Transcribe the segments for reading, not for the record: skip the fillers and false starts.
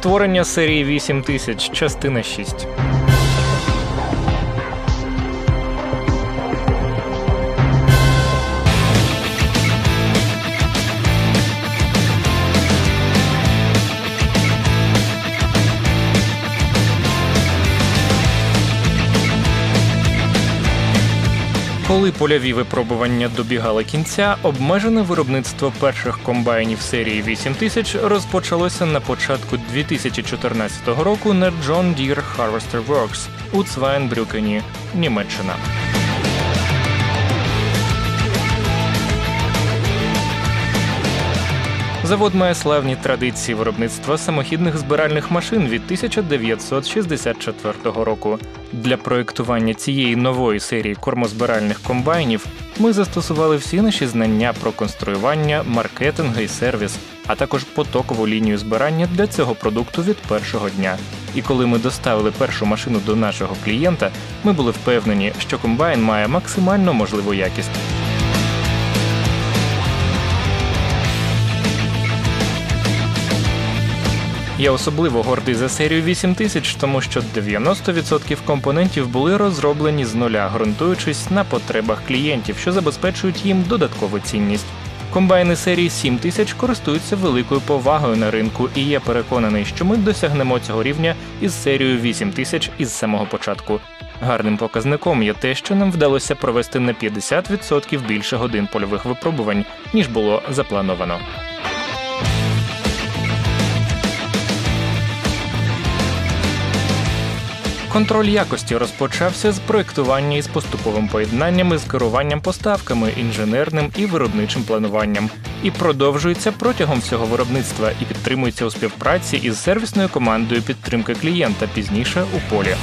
Створення серії 8000, частина 6. Коли польові випробування добігали кінця, обмежене виробництво перших комбайнів серії 8000 розпочалося на початку 2014 року на John Deere Harvester Works у Цвайнбрюкені, Німеччина. Завод має славні традиції виробництва самохідних збиральних машин від 1964 року. Для проєктування цієї нової серії кормозбиральних комбайнів ми застосували всі наші знання про конструювання, маркетинг і сервіс, а також потокову лінію збирання для цього продукту від першого дня. І коли ми доставили першу машину до нашого клієнта, ми були впевнені, що комбайн має максимально можливу якість. Я особливо гордий за серію 8000, тому що 90% компонентів були розроблені з нуля, ґрунтуючись на потребах клієнтів, що забезпечують їм додаткову цінність. Комбайни серії 7000 користуються великою повагою на ринку, і я переконаний, що ми досягнемо цього рівня із серією 8000 із самого початку. Гарним показником є те, що нам вдалося провести на 50% більше годин польових випробувань, ніж було заплановано. Контроль якості розпочався з проєктування із поступовим поєднанням із керуванням поставками, інженерним і виробничим плануванням. І продовжується протягом всього виробництва і підтримується у співпраці із сервісною командою підтримки клієнта пізніше у полі.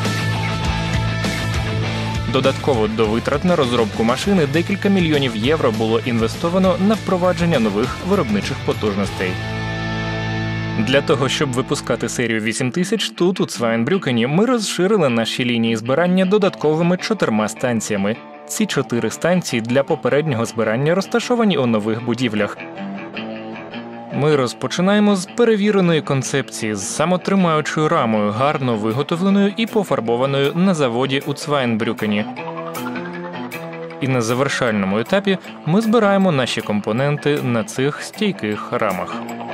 Додатково до витрат на розробку машини декілька мільйонів євро було інвестовано на впровадження нових виробничих потужностей. Для того, щоб випускати серію 8000 тут, у Цвайнбрюкені, ми розширили наші лінії збирання додатковими 4 станціями. Ці 4 станції для попереднього збирання розташовані у нових будівлях. Ми розпочинаємо з перевіреної концепції з самотримаючою рамою, гарно виготовленою і пофарбованою на заводі у Цвайнбрюкені. І на завершальному етапі ми збираємо наші компоненти на цих стійких рамах.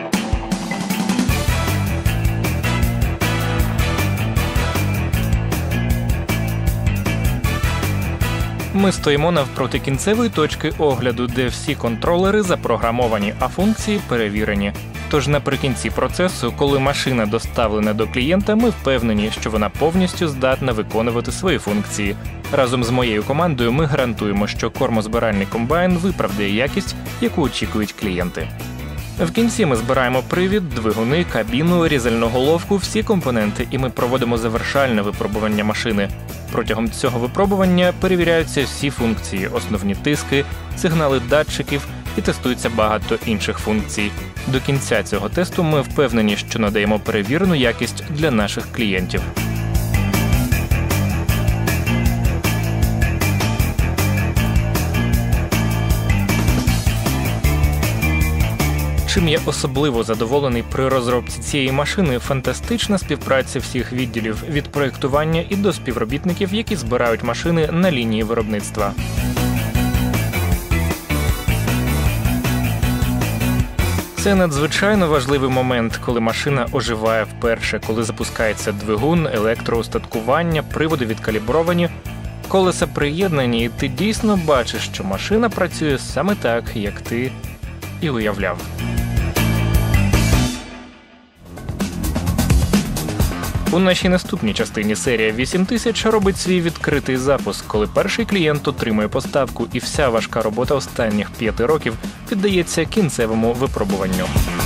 Ми стоїмо навпроти кінцевої точки огляду, де всі контролери запрограмовані, а функції перевірені. Тож наприкінці процесу, коли машина доставлена до клієнта, ми впевнені, що вона повністю здатна виконувати свої функції. Разом з моєю командою ми гарантуємо, що кормозбиральний комбайн виправдає якість, яку очікують клієнти. В кінці ми збираємо привід, двигуни, кабіну, різальну головку, всі компоненти, і ми проводимо завершальне випробування машини. Протягом цього випробування перевіряються всі функції, основні тиски, сигнали датчиків і тестується багато інших функцій. До кінця цього тесту ми впевнені, що надаємо перевірену якість для наших клієнтів. Чим я особливо задоволений при розробці цієї машини – фантастична співпраця всіх відділів від проєктування і до співробітників, які збирають машини на лінії виробництва. Це надзвичайно важливий момент, коли машина оживає вперше, коли запускається двигун, електроустаткування, приводи відкалібровані, колеса приєднані, і ти дійсно бачиш, що машина працює саме так, як ти і уявляв. У нашій наступній частині серія 8000 робить свій відкритий запуск, коли перший клієнт отримує поставку і вся важка робота останніх 5 років піддається кінцевому випробуванню.